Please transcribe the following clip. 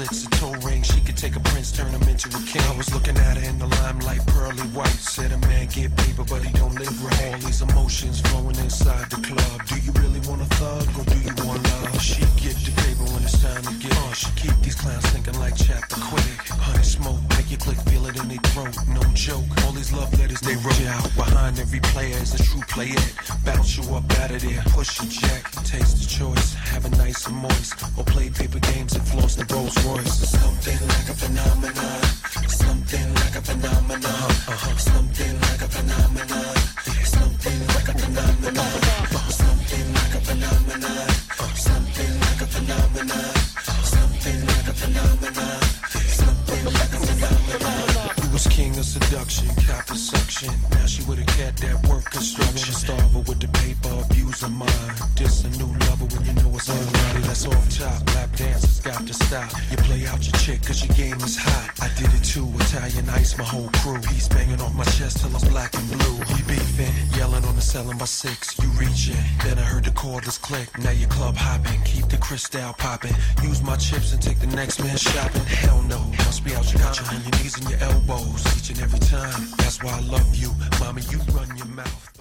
bracelets, a toe ring. She could take a prince, turn him into a king. I was looking at her in the limelight, pearly white. Said a man get paper, but he don't live right. All these emotions flowing inside the club. Do you really want a thug, or do you want love? She get the paper when it's time to get on. She keep these clowns thinking like chapter quick. Honey smoke, make you click, feel it in their throat. No joke, all these love letters they wrote you out. Behind every player is a true player. Bounce you up out of there, push your jack. Taste the choice, have a nice and moist. Or play paper games and floss the Rolls Royce. Something like a phenomenon. Something like a phenomenon. Something like a phenomenon. Something like a phenomenon. Something like a phenomenon. Something like a phenomenon. Something like a phenomenon. Something like a phenomenon. You was king of seduction, copper suction. Now she with a cat that work construction. Starve her with the paper, abuse her mind. This a new lover when you know it's everybody that's off top. Lap dancers got to stop. You play out your chick cause your game is hot. I did it too, Italian ice, my whole crew. He's banging off my chest till it's black and blue. He beefing, yelling on the ceiling by 6. You reaching, then I heard the cordless click. Now you club hopping, keep the crystal popping. Use my chips and take the next man shopping. Hell no, must be out your got you on your knees and your elbows each and every time. That's why I love you, mommy. You run your mouth.